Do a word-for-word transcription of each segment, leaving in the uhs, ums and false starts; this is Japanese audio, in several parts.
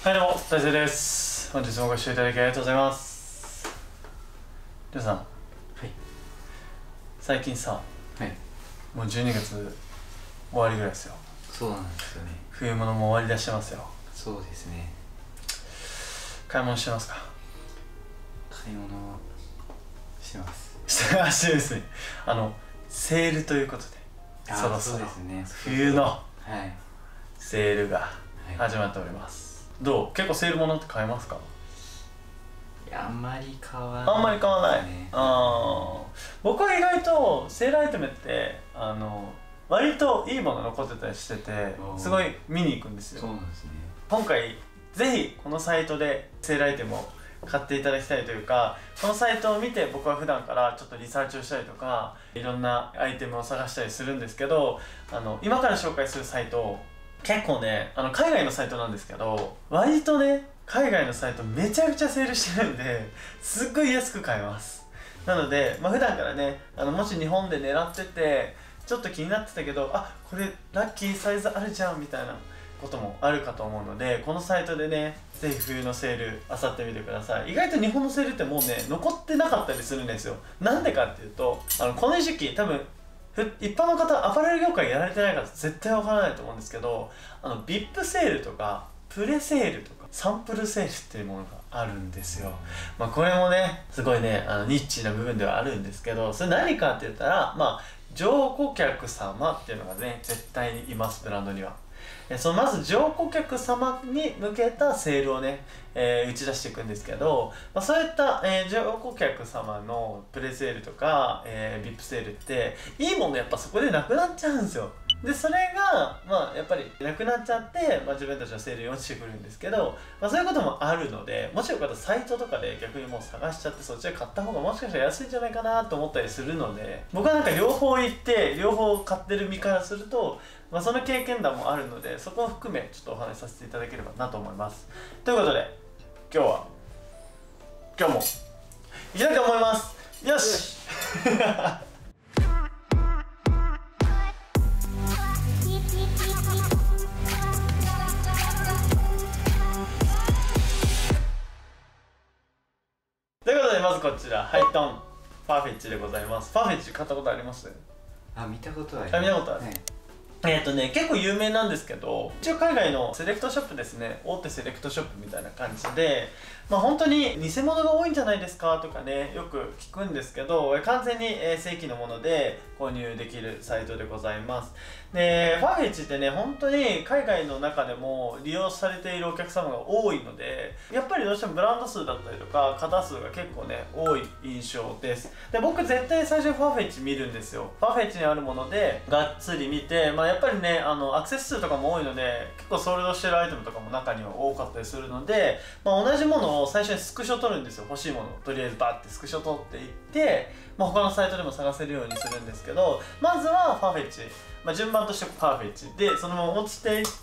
はいどうも、大勢です。本日もご視聴いただきありがとうございます。りょうさん、はい、最近さ、はい、もうじゅうにがつ終わりぐらいですよ。 そうなんですよね。 冬物も終わり出してますよ。 そうですね。 買い物してますか？ 買い物してます。 してますですね。あの、セールということで、そろそろ冬のセールが始まっております。どう？結構セールものって買えますか？ いや、あんまり買わない、 ね、あんまり買わない、ね、あ僕は意外とセールアイテムってあの割といいもの残ってたりしてて、すごい見に行くんですよ。 そうなんですね。 今回ぜひこのサイトでセールアイテムを買っていただきたいというか、このサイトを見て僕は普段からちょっとリサーチをしたりとかいろんなアイテムを探したりするんですけど、あの今から紹介するサイト結構ね、あの海外のサイトなんですけど、割とね海外のサイトめちゃくちゃセールしてるんですっごい安く買えます。なので、まあ、普段からね、あのもし日本で狙っててちょっと気になってたけど、あ、これラッキーサイズあるじゃんみたいなこともあるかと思うので、このサイトでねぜひ冬のセール漁ってみてください。意外と日本のセールってもうね残ってなかったりするんですよ。なんでかっていうと、あのこの時期多分一般の方、アパレル業界やられてない方絶対わからないと思うんですけど、あの ブイアイピー セールとかプレセールとかサンプルセールっていうものがあるんですよ。まあこれもねすごいねあのニッチな部分ではあるんですけど、それ何かって言ったら、まあ常顧客様っていうのがね絶対にいます、ブランドには。そのまず常顧客様に向けたセールをね、えー、打ち出していくんですけど、まあ、そういった、えー、常顧客様のプレセールとか、えー、ブイアイピー セールっていいものやっぱそこでなくなっちゃうんですよ。でそれがまあやっぱりなくなっちゃって、まあ、自分たちのセールに落ちてくるんですけど、まあ、そういうこともあるので、もしよかったらサイトとかで逆にもう探しちゃってそっちで買った方がもしかしたら安いんじゃないかなと思ったりするので、僕はなんか両方行って両方買ってる身からすると、まあ、その経験談もあるので、そこを含めちょっとお話しさせていただければなと思います。ということで今日は今日もいきたいと思います。よしということでまずこちらハイトンファーフェッチでございます。ファーフェッチ買ったことあります？ あ、見たことある。 あ、見たことある、はい。えっとね、結構有名なんですけど、一応海外のセレクトショップですね、大手セレクトショップみたいな感じで、まあ本当に偽物が多いんじゃないですかとかね、よく聞くんですけど、完全に正規のもので購入できるサイトでございます。で、ファーフェッチってね、本当に海外の中でも利用されているお客様が多いので、やっぱりどうしてもブランド数だったりとか、型数が結構ね、多い印象です。で、僕絶対最初にファーフェッチ見るんですよ。ファーフェッチにあるもので、がっつり見て、まあやっぱりね、あの、アクセス数とかも多いので、結構ソールドしてるアイテムとかも中には多かったりするので、まあ同じものを最初にスクショ撮るんですよ。欲しいものをとりあえずバッてスクショ撮っていって、まあ他のサイトでも探せるようにするんですけど、まずはファーフェッチ。まあ順番としてファーフェッチで、そのまま落ちていって、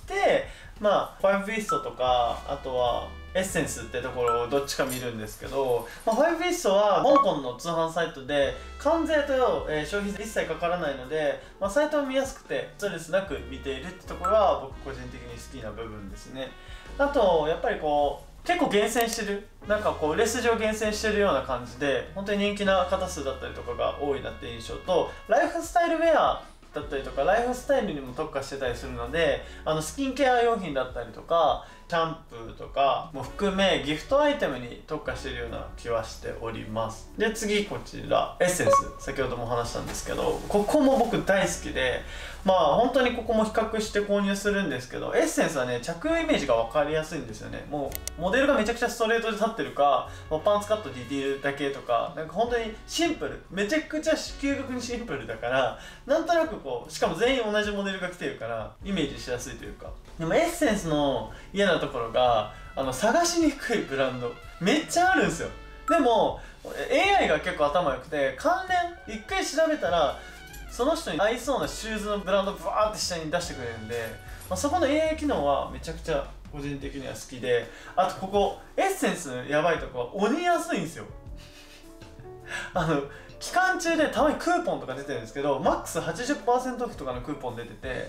まあファイブウィストとか、あとはエッセンスってところをどっちか見るんですけど、まあ、ファイブウィストは香港の通販サイトで関税と、えー、消費税一切かからないので、まあ、サイトは見やすくてストレスなく見ているってところは僕個人的に好きな部分ですね。あとやっぱりこう結構厳選してる、なんかこう売れ筋を厳選してるような感じで本当に人気な型数だったりとかが多いなって印象と、ライフスタイルウェアだったりとかライフスタイルにも特化してたりするので、あのスキンケア用品だったりとかシャンプーとかも含めギフトアイテムに特化しているような気はしております。で次こちらエッセンス、先ほども話したんですけど、ここも僕大好きで、まあ本当にここも比較して購入するんですけど、エッセンスはね着用イメージが分かりやすいんですよね。もうモデルがめちゃくちゃストレートで立ってるか、もうパンツカットディティールだけとか、なんか本当にシンプル、めちゃくちゃ究極にシンプルだから、なんとなくこうしかも全員同じモデルが来てるからイメージしやすいというか。でもエッセンスの嫌なところが、あの探しにくいブランドめっちゃあるんですよ。でも エーアイ が結構頭良くて、関連一回調べたらその人に合いそうなシューズのブランドをバーって下に出してくれるんで、まあ、そこの エーアイ 機能はめちゃくちゃ個人的には好きで、あとここエッセンスやばいとこは鬼安いんですよあの期間中でたまにクーポンとか出てるんですけど、マックス はちじゅっパーセント オフとかのクーポン出てて、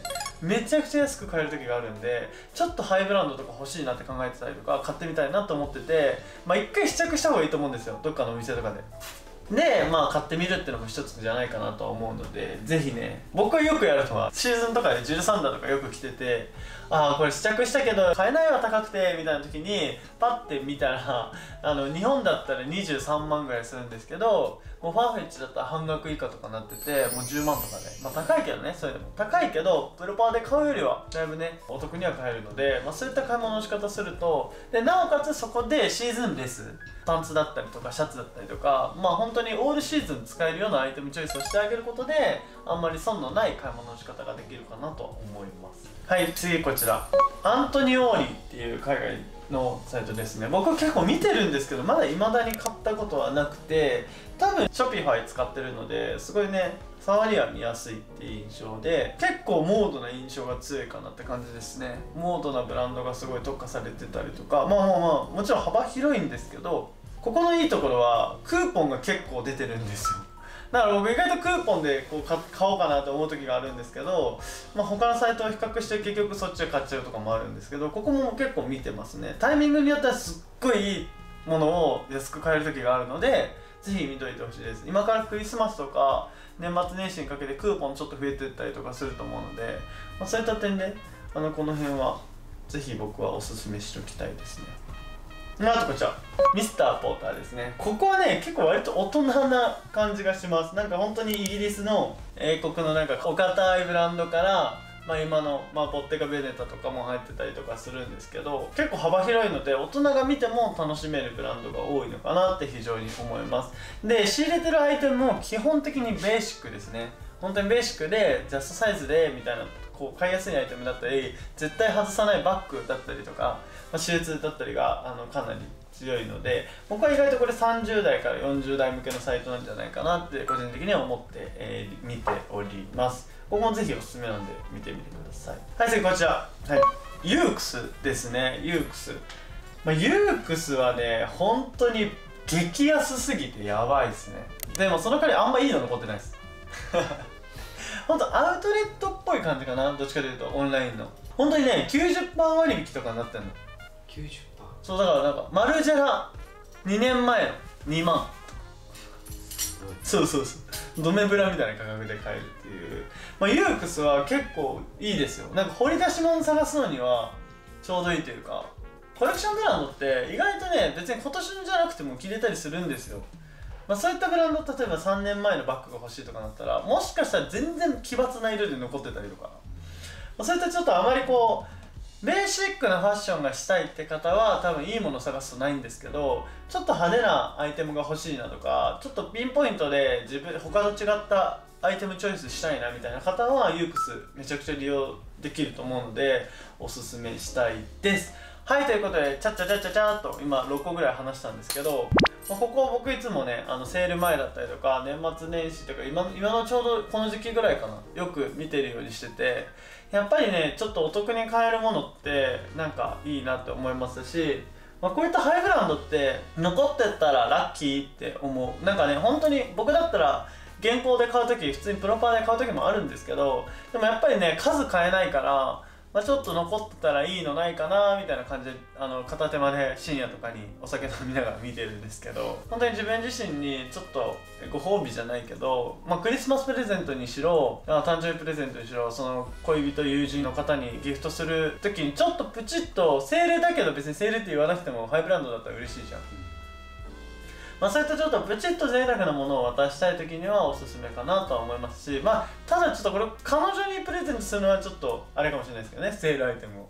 めちゃくちゃ安く買える時があるんで、ちょっとハイブランドとか欲しいなって考えてたりとか買ってみたいなと思ってて、まあ一回試着した方がいいと思うんですよ、どっかのお店とかで。でまあ買ってみるっていうのも一つじゃないかなとは思うので、ぜひね、僕がよくやるのはシーズンとかでジルサンダーとかよく着てて、ああこれ試着したけど買えないわ高くてみたいな時にパッて見たら、あの日本だったらにじゅうさんまんぐらいするんですけど、もうファーフェッチだったら半額以下とかなってて、もうじゅうまんとかで、まあ高いけどね、それでも高いけどプロパーで買うよりはだいぶねお得には買えるので、まあ、そういった買い物の仕方すると、でなおかつそこでシーズンレスパンツだったりとかシャツだったりとか、まあ本当にオールシーズン使えるようなアイテムチョイスをしてあげることで、あんまり損のない買い物の仕方ができるかなと思います。はい、次こちらアントニオーリっていう海外のサイトですね。僕結構見てるんですけど、まだ未だに買ったことはなくて、多分 Shopify 使ってるのですごいね触りは見やすいっていう印象で、結構モードな印象が強いかなって感じですね。モードなブランドがすごい特化されてたりとか、まあまあまあもちろん幅広いんですけど、ここのいいところはクーポンが結構出てるんですよ。だから僕意外とクーポンでこう買おうかなと思う時があるんですけど、まあ、他のサイトを比較して結局そっちで買っちゃうとかもあるんですけど、ここも結構見てますね。タイミングによってはすっごいいいものを安く買える時があるので、ぜひ見といてほしいです。今からクリスマスとか年末年始にかけてクーポンちょっと増えてったりとかすると思うので、まあ、そういった点であのこの辺はぜひ僕はおすすめしておきたいですね。あとこちらミスターポーターですね。ここはね結構割と大人な感じがします。なんか本当にイギリスの英国のなんかお堅いブランドから、まあ、今の、まあ、ボッテガ・ベネタとかも入ってたりとかするんですけど、結構幅広いので大人が見ても楽しめるブランドが多いのかなって非常に思います。で仕入れてるアイテムも基本的にベーシックですね。本当にベーシックでジャストサイズでみたいな、こう買いやすいアイテムだったり、絶対外さないバッグだったりとか、まあ、シューズだったりがあのかなり強いので、僕は意外とこれさんじゅうだいからよんじゅうだい向けのサイトなんじゃないかなって個人的には思って、えー、見ております。ここもぜひおすすめなんで見てみてください。はい、次こちら、はい、ユークスですね。ユークス、まあ、ユークスはね本当に激安すぎてやばいですね。でもその代わりあんまいいの残ってないです本当アウトレットっぽい感じかな、どっちかというとオンラインの。本当にね きゅうじゅっパーセント 割引とかになってんの。 きゅうじゅっパーセント？ そうだからなんかマルジェラにねんまえのにまん、そうそうそう、ドメブラみたいな価格で買えるっていう、まあ、ユークスは結構いいですよ。なんか掘り出し物探すのにはちょうどいいというか、コレクションブランドって意外とね別に今年のじゃなくても着れたりするんですよ。まあ、そういったブランド、例えばさんねんまえのバッグが欲しいとかなったら、もしかしたら全然奇抜な色で残ってたりとか、まあ、そういったちょっとあまりこうベーシックなファッションがしたいって方は多分いいものを探すとないんですけど、ちょっと派手なアイテムが欲しいなとか、ちょっとピンポイントで自分他と違ったアイテムチョイスしたいなみたいな方はユークスめちゃくちゃ利用できると思うのでおすすめしたいです。はい、ということでちゃっちゃちゃっちゃちゃっと今ろっこぐらい話したんですけど、まあ、ここ僕いつもねあのセール前だったりとか年末年始とか 今, 今のちょうどこの時期ぐらいかな、よく見てるようにしてて、やっぱりねちょっとお得に買えるものってなんかいいなって思いますし、まあ、こういったハイブランドって残ってったらラッキーって思う。なんかね本当に僕だったら現行で買う時普通にプロパーで買う時もあるんですけど、でもやっぱりね数買えないから、まあ、ちょっと残ってたらいいのないかなみたいな感じで、あの片手間で深夜とかにお酒飲みながら見てるんですけど、本当に自分自身にちょっとご褒美じゃないけど、まあ、クリスマスプレゼントにしろ誕生日プレゼントにしろ、その恋人友人の方にギフトする時にちょっとプチッとセールだけど別にセールって言わなくてもハイブランドだったら嬉しいじゃん。まあ、そういったちょっとプチッと贅沢なものを渡したい時にはおすすめかなとは思いますし、まあただちょっとこれ彼女にプレゼントするのはちょっとあれかもしれないですけどね、セールアイテムを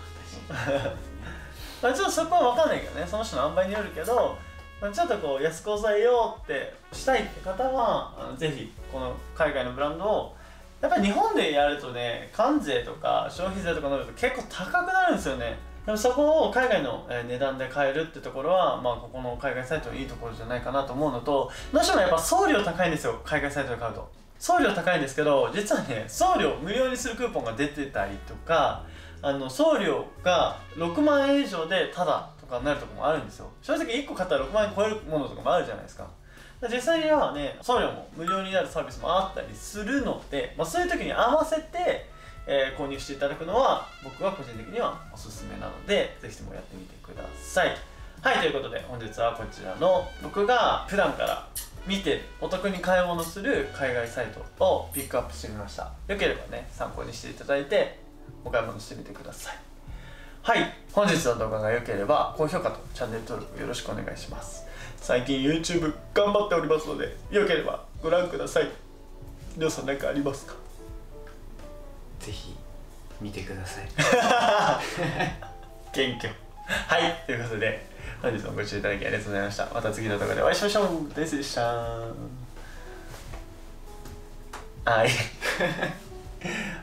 まあちょっとそこは分かんないけどね、その人の塩梅によるけど、まあ、ちょっとこう安く抑えようってしたいって方はあのぜひこの海外のブランドを、やっぱり日本でやるとね関税とか消費税とか乗ると結構高くなるんですよね。でもそこを海外の値段で買えるってところは、まあ、ここの海外サイトのいいところじゃないかなと思うのと、どうしてもやっぱ送料高いんですよ、海外サイトで買うと。送料高いんですけど、実はね送料無料にするクーポンが出てたりとか、あの送料がろくまんえん以上でタダとかになるところもあるんですよ。正直いっこ買ったらろくまんえん超えるものとかもあるじゃないですか。実際にはね送料も無料になるサービスもあったりするので、まあ、そういう時に合わせてえー、購入していただくのは僕は個人的にはおすすめなので、ぜひともやってみてください。はい、ということで本日はこちらの僕が普段から見てお得に買い物する海外サイトをピックアップしてみました。よければね、参考にしていただいてお買い物してみてください。はい、本日の動画が良ければ高評価とチャンネル登録よろしくお願いします。最近 YouTube 頑張っておりますので、良ければご覧ください。皆さん何かありますか？ ぜひ見てください。 謙虚。はい、ということで本日もご視聴いただきありがとうございました。また次の動画でお会いしましょう。ですでした。はい。